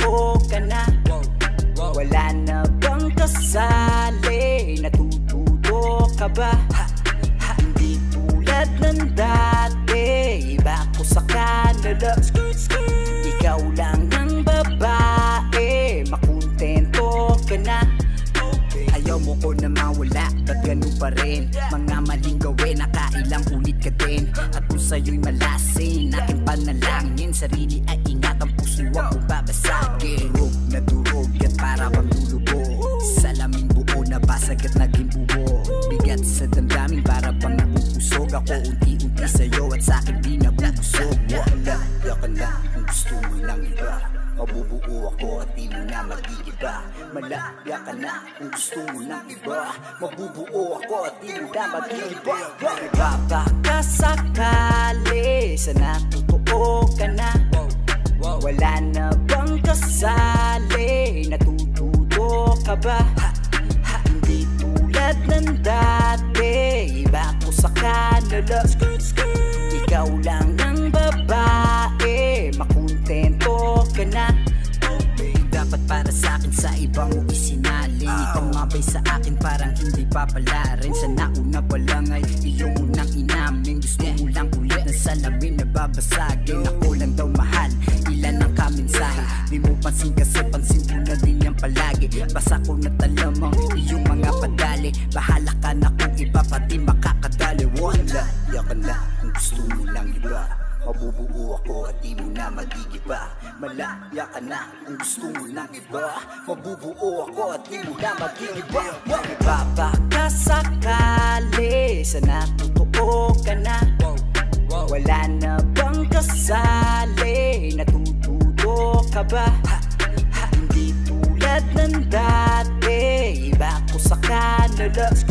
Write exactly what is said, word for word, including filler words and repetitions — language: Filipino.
natutuo ka na? Wala na bang kasali? Natututo ka ba? Hindi tulad ng dati, iba ko sa kanila. Ikaw lang ang babae, makontento ka na. Ayaw mo ko na mawala, ba't ganun pa rin? Mga maling gawin, nakailang ulit ka din. At kung sa'yo'y malasin, aking panalangin. Sarili ay ingat, ang puso huwag mo babasagin. Durog na durog at para bang lulubo. Salaming buo na basag at naging buo. Bigat sa damdamin para bang napupusog. Ako unti-unti sa'yo at sa'kin di nabubusog. Wala, yaka na kung gusto mo ng iba. Mabubuo ako at di mo na mag-iiba. Malaya ka na kung gusto mo ng iba. Mabubuo ako at di mo na mag-iiba. Nagpapakasakali, sana totoo ka na? Wala na bang kasali? Natututo ka ba? Hindi tulad ng dati, iba ko sa kanila. Ikaw lang ang babae, makontento ka na. Dapat para sa akin sa ibang mo isinalin. Ikaw mabay sa akin parang hindi papalarin. Sa nauna pa lang ay iyong unang inamin. Gusto mo lang ulit ng salamin na babasagin. Ako lang daw mahal, ilan ang kaminsahe. Di mo pansin kasi pansin ko na din yan palagi. Basta ko na talamang iyong mga padali. Bahala ka na kung iba pati makakadali. Wala, yaka na kung gusto mo lang iba. Mabubuo ako at di mo na magigiba. Malaya ka na kung gusto mo ng iba. Mabubuo ako at di mo na magigiba. Nagpapakasakali, sana totoo ka na? Wala na bang kasali? Natututo ka ba? Hindi tulad ng dati, iba ko sa kanila.